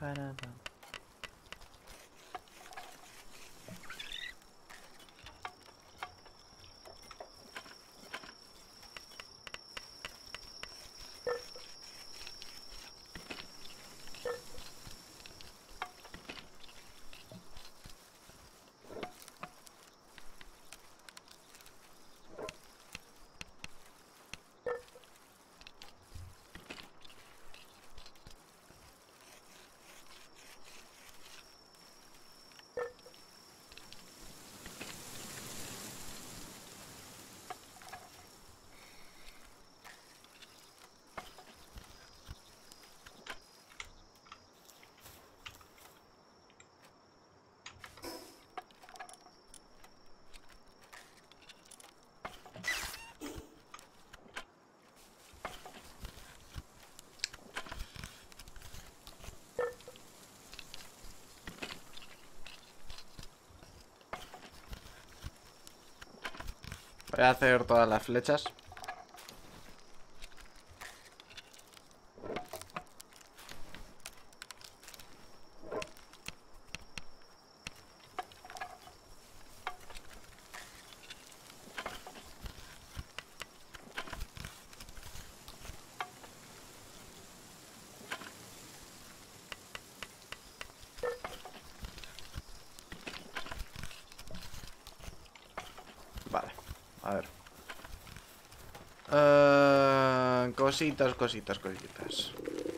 Parada. Voy a hacer todas las flechas. Vale, a ver. Cositas, cositas, cositas.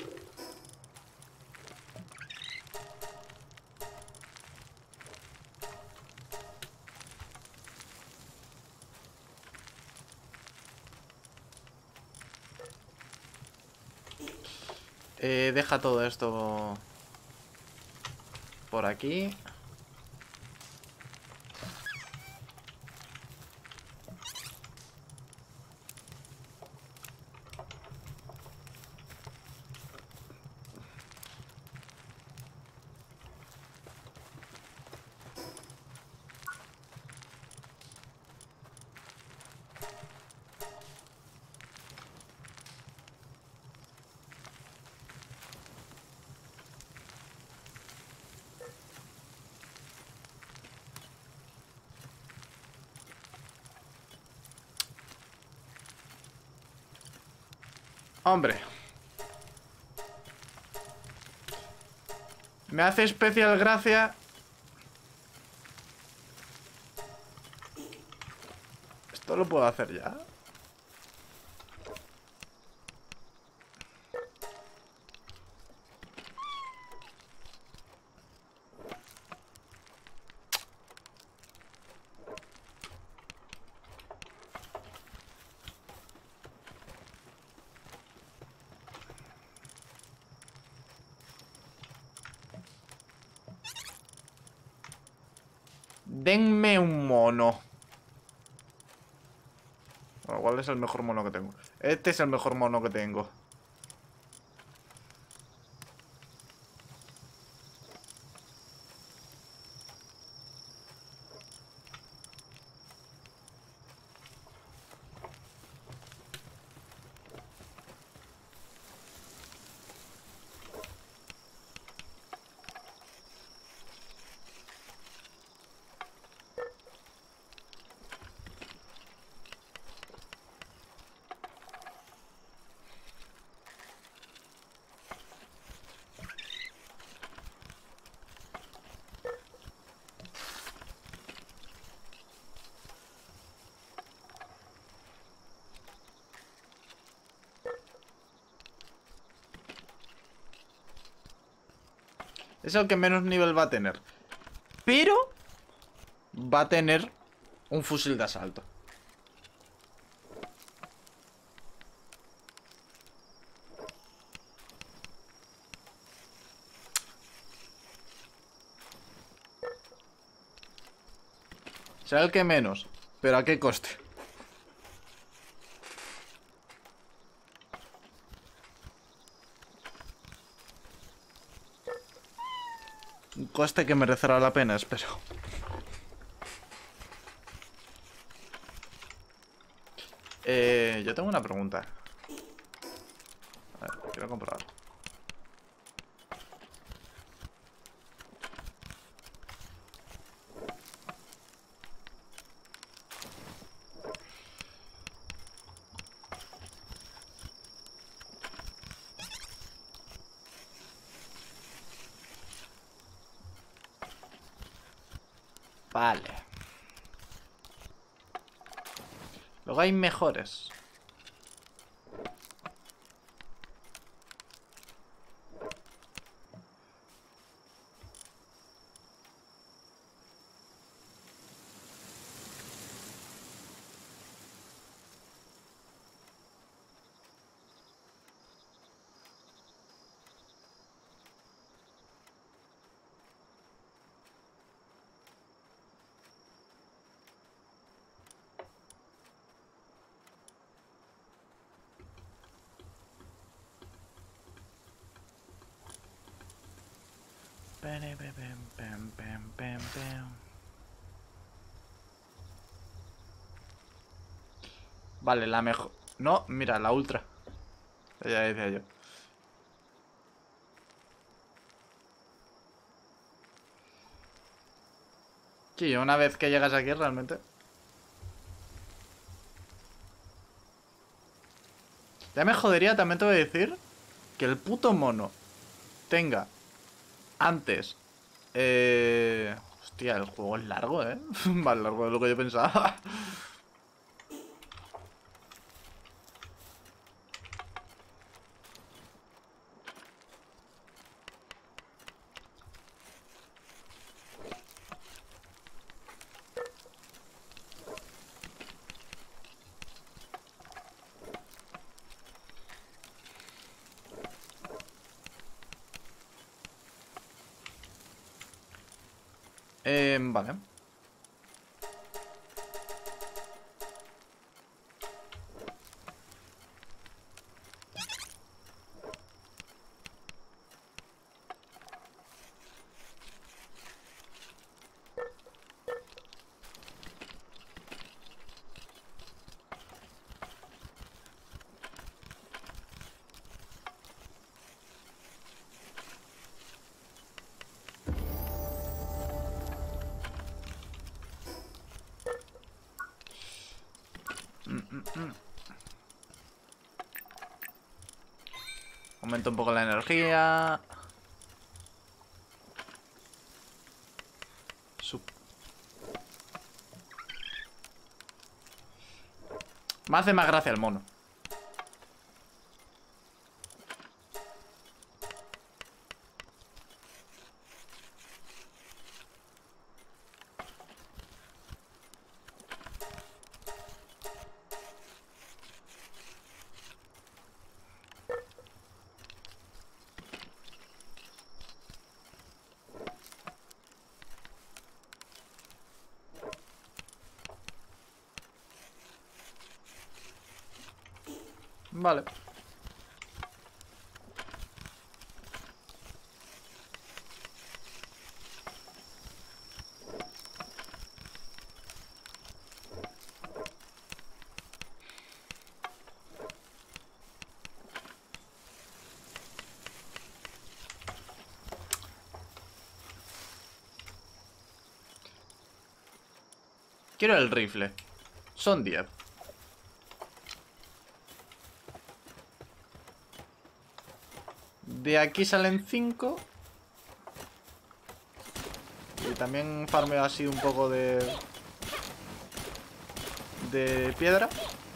Deja todo esto por aquí. Hombre. Me hace especial gracia. ¿Esto lo puedo hacer ya? Denme un mono. Bueno, ¿cuál es el mejor mono que tengo? Este es el mejor mono que tengo. Es el que menos nivel va a tener. Pero va a tener un fusil de asalto. Será el que menos. Pero ¿a qué coste? Un coste que merecerá la pena, espero. Yo tengo una pregunta. A ver, quiero comprobar. Vale. Luego hay mejores. Vale, la mejor... No, mira, la ultra. Ya decía yo. Sí, una vez que llegas aquí realmente... Ya me jodería, también te voy a decir, que el puto mono tenga antes... Hostia, el juego es largo, ¿eh? Más largo de lo que yo pensaba. Vale. Aumenta un poco la energía. Me hace más gracia el mono. Vale. Quiero el rifle. Son 10. De aquí salen 5. Y también farmeo así un poco de piedra.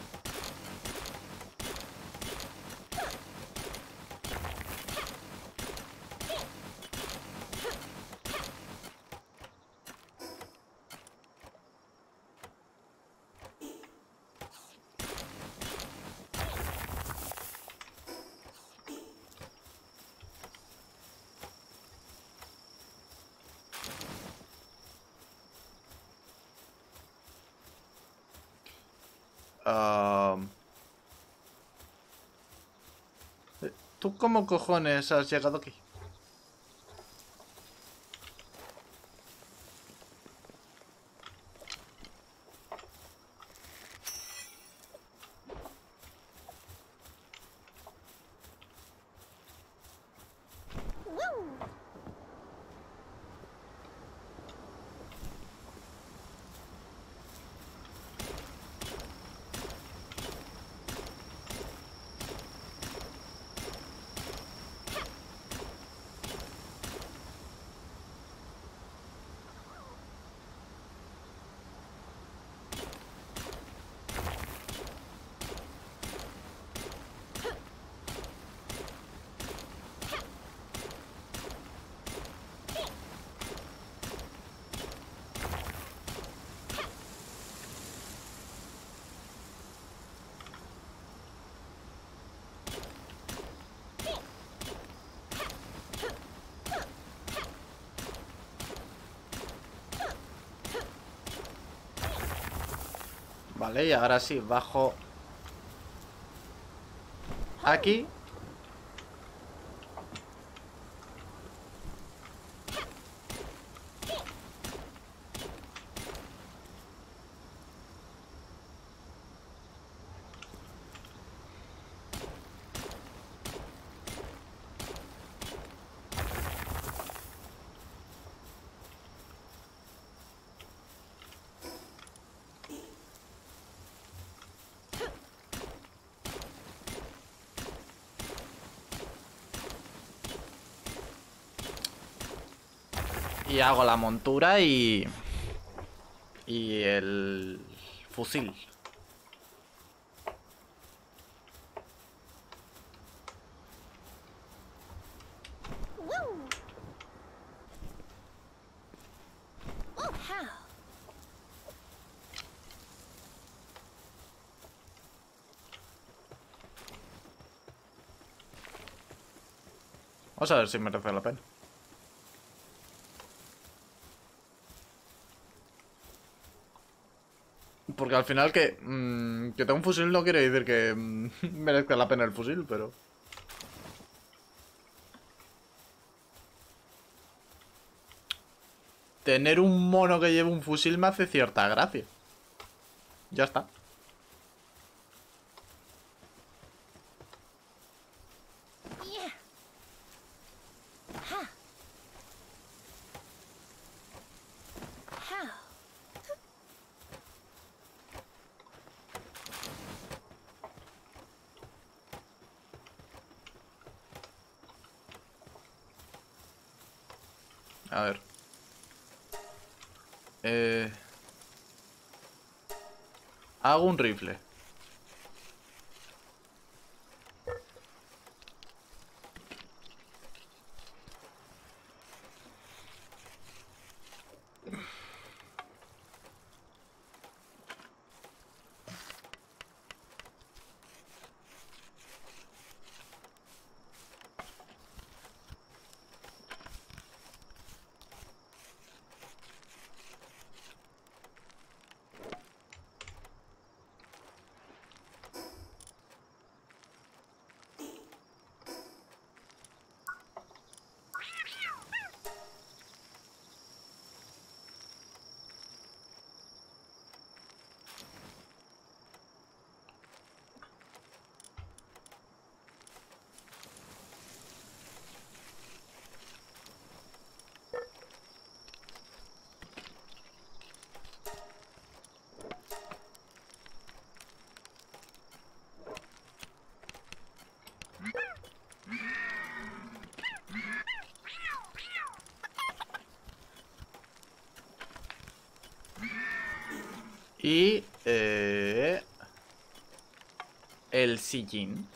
¿Tú cómo cojones has llegado aquí? Vale, y ahora sí, bajo aquí. Y hago la montura y el fusil. Vamos a ver si merece la pena. Porque al final que tenga un fusil no quiere decir que merezca la pena el fusil, pero... Tener un mono que lleve un fusil me hace cierta gracia. Ya está. A ver. Hago un rifle. Y... el sillín.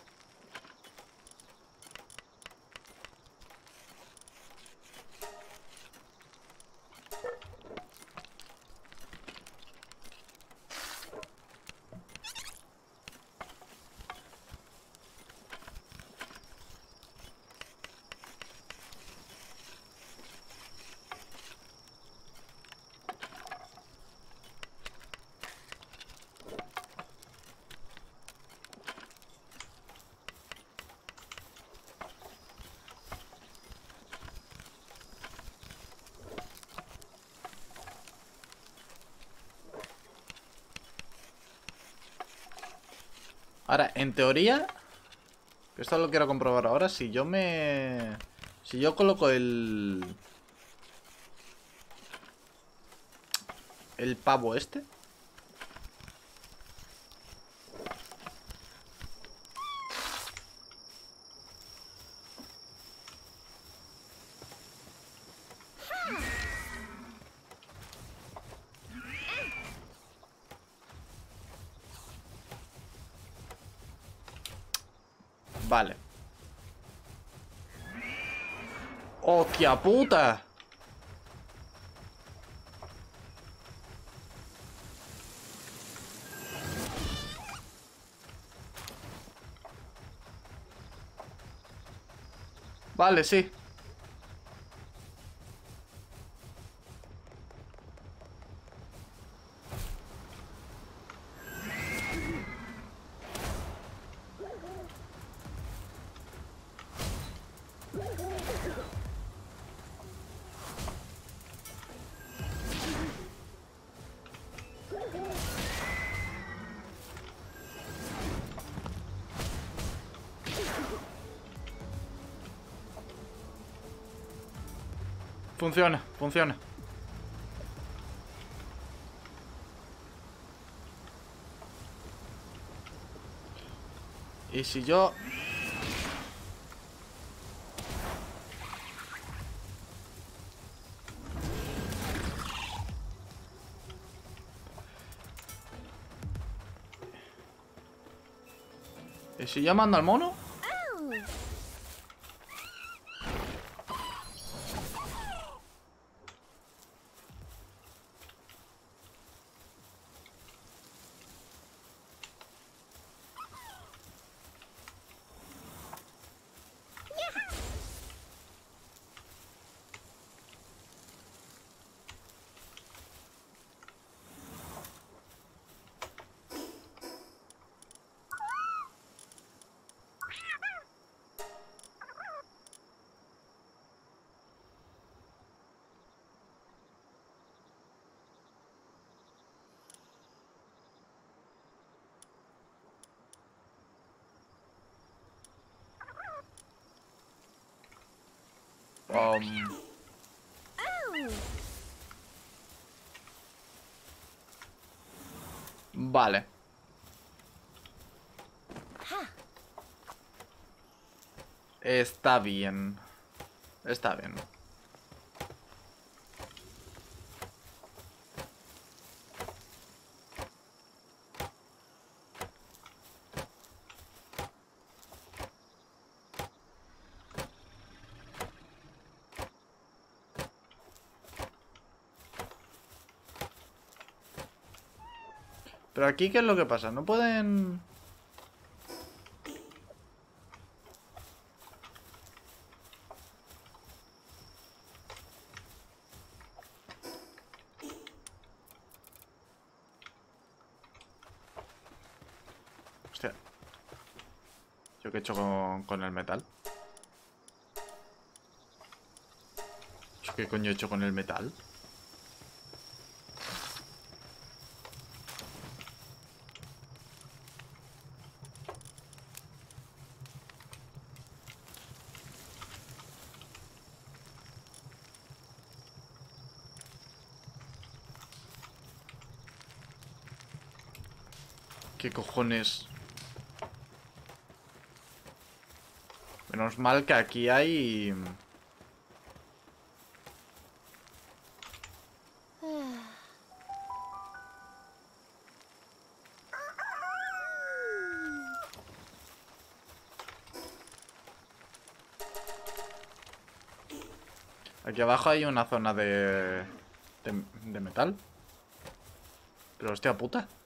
Ahora, en teoría... Esto lo quiero comprobar ahora. Si yo me... Si yo coloco el pavo este... Vale. ¡Hostia puta! Vale, sí. Funciona, funciona. Y si yo... ¿Y si yo mando al mono? Vale. Está bien. Está bien. Pero aquí, ¿qué es lo que pasa? No pueden... Hostia. ¿Yo qué he hecho con el metal? ¿Yo qué coño he hecho con el metal? ¿Qué cojones? Menos mal que aquí hay... Aquí abajo hay una zona de metal. Pero hostia puta.